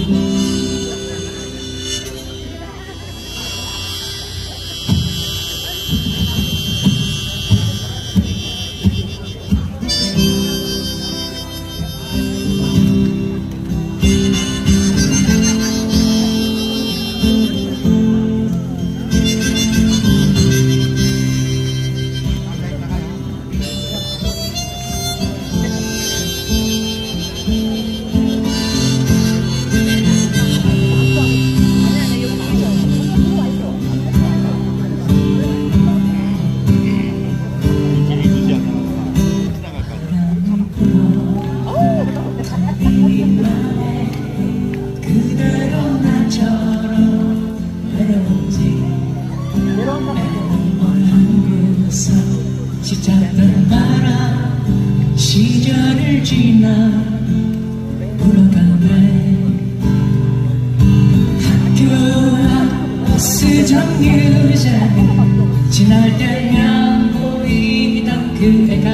시작된 바람 시절을 지나 불어가네. 학교 버스 정류장 지날 때면 보이던 그 애가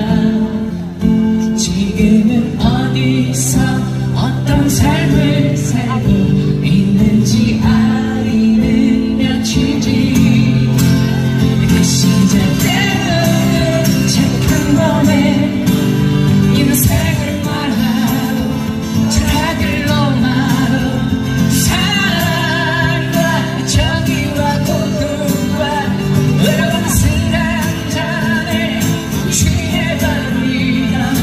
지금은 어디서 어떤 삶을 살고 있는지 알리는 며칠지. 그 시절 때는 착한 봄에 인생을 말하고 철학을 논하고 사랑과 정의와 고통과 외로운 술 한잔에 취해버리던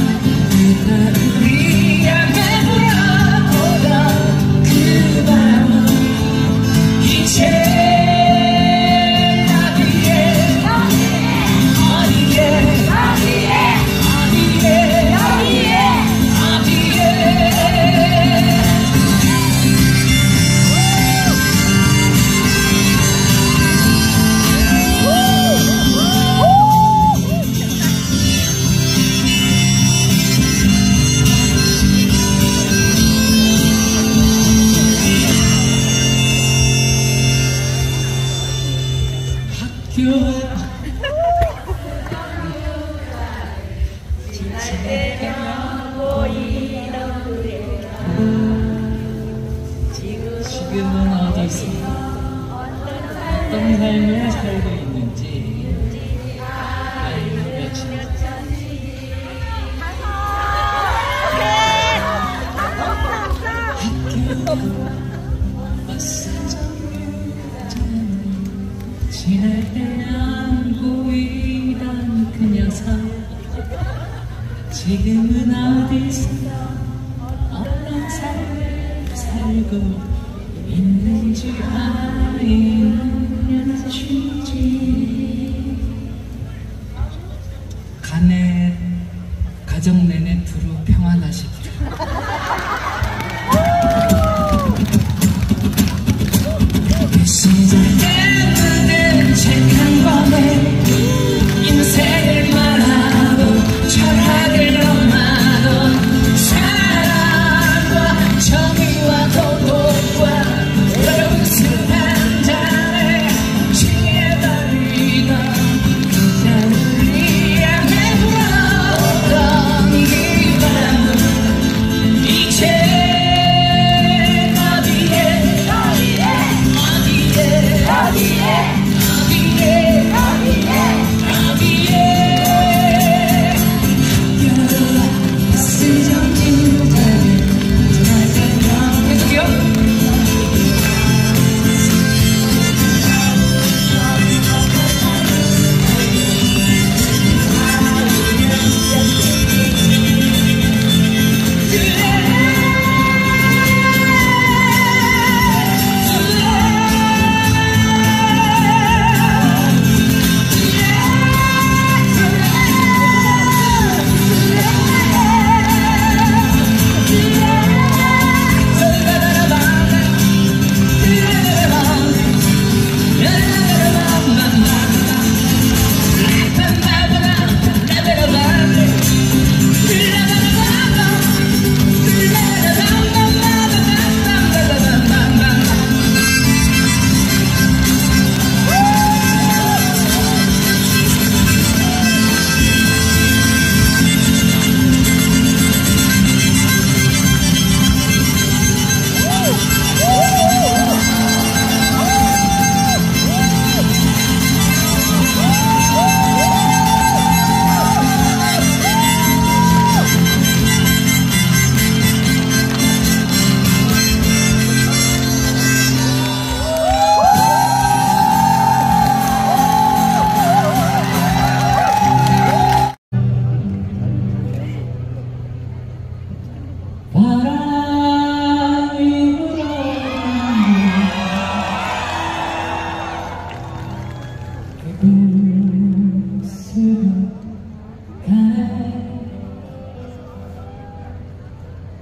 그날을 향해 불어오던 그 밤은 이제 지날 때면 보이던 그대가 지금은 어디서 어떤 삶을 살고 있는지 알리는 며칠지. 학교 버스 정류장 지날 때면 보이던 그 녀석 지금은 어디서 어떤 삶을 살고 있는지 알리는 며칠지. 가네 가정 내내 두루 평안하십시오. 그 시절 때문에 착한 밤에 인생을 말하고 철학을 논하고 사랑과 정의와 고통과 외로운 술 한잔에 취해버리던 그날을 향해 불어오던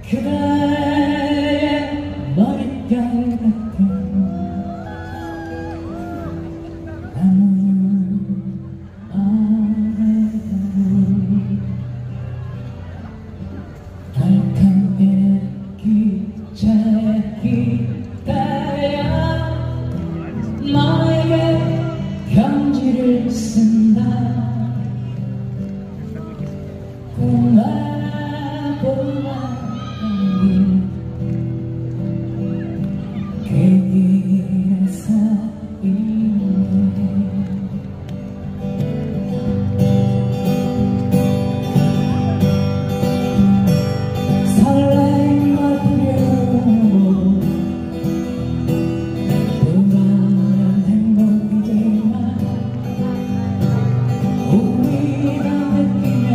그대의 머릿결 같은 나무 아래로 밝은 일기차에 기다려 너에게 편지를 쓴다. 그 길에서 설레임과 두려움 불안한 행복이지만 우리가 느끼며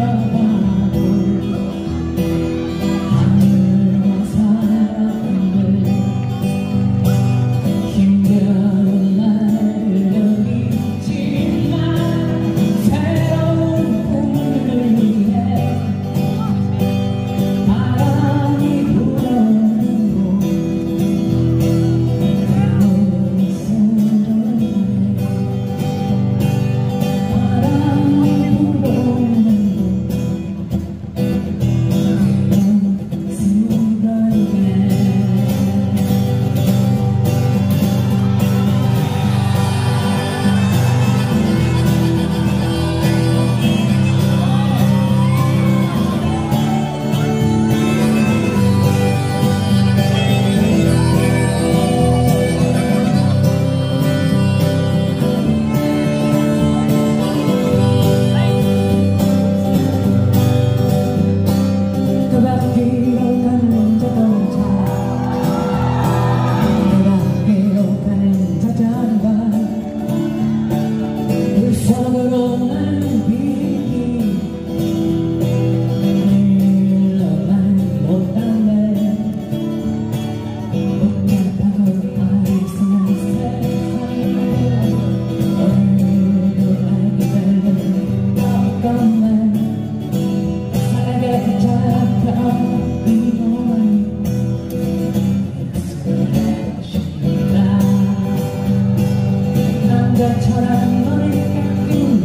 남자처럼 너를 깎은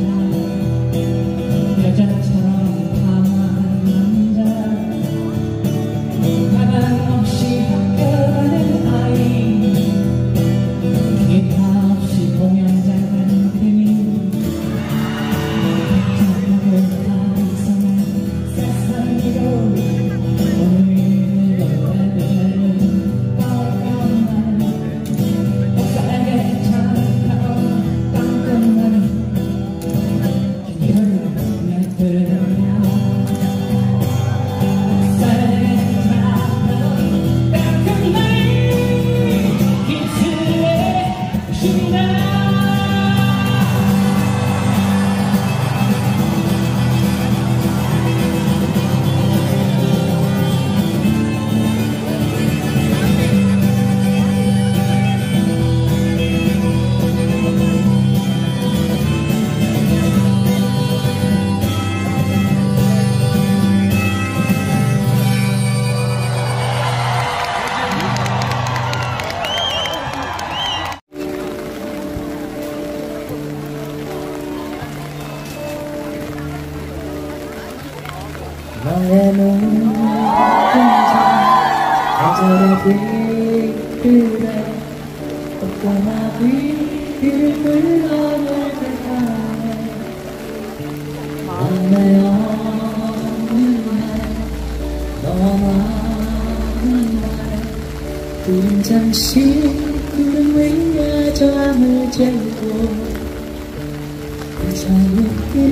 여자처럼 가만한 남자 가방 없이 학교가는 아이 기타 없이 공연장 가는 그림 복잡하고 다 이상한 세상이로 오늘도 애들은 깜깜한 옷가게 너의 눈동자 계절의 빛들에 꽃가마 빛을 흘러올 듯하네 맘에 없는 날 너와 많은 날 구름 잠시 구름 위에 잠을 재고 그 사이 그날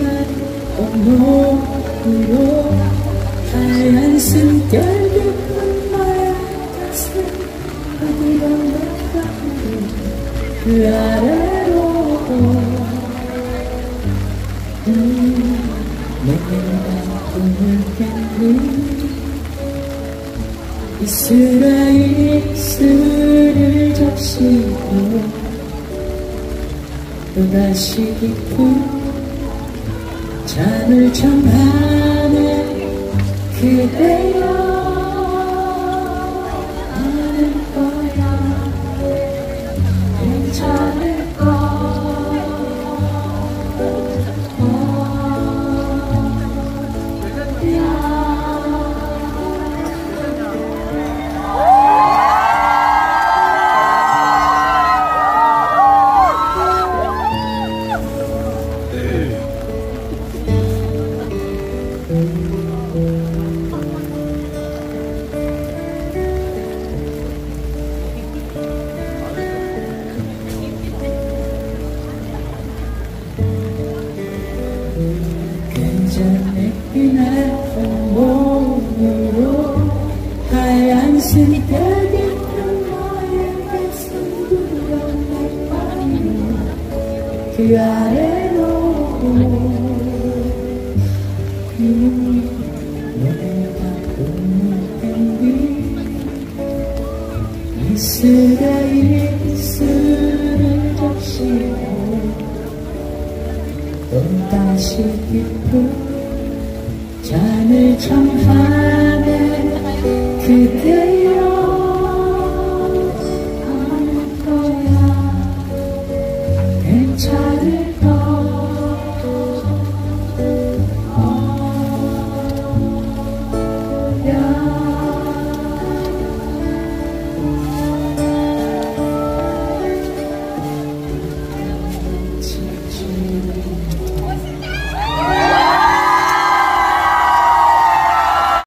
온몸으로 하얀 숨결 깊은 너의 가슴 어디로 나가는데 그 아래로 내가 꿈을 깼니 이슬에 입술을 적시고 또다시 깊은 잠을 청하네 그대여 그저 내게 나쁜 몸으로 하얀 숨결 깊은 너의 가슴 불어날 밤으로 그 아래로 눈이 내가 꿈을 깬 뒤 이슬의 입술을 적시고 또다시 깊은 잠을 청하네 그